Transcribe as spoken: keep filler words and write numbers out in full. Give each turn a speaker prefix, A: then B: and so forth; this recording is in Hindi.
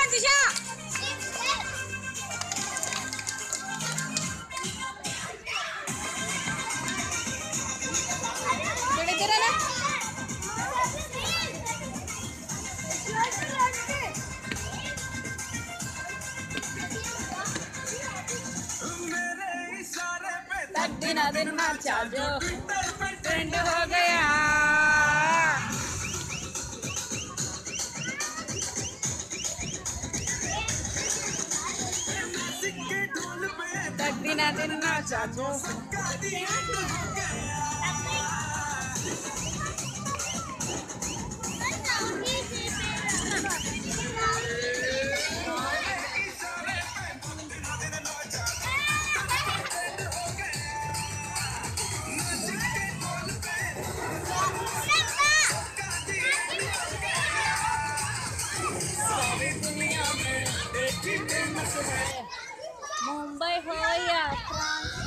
A: जुशा थोड़ी देर है ना दिन दिन नाचा जो ट्रेंड हो गया दिन दिन नाचा जो मुंबई हो या फ्रांस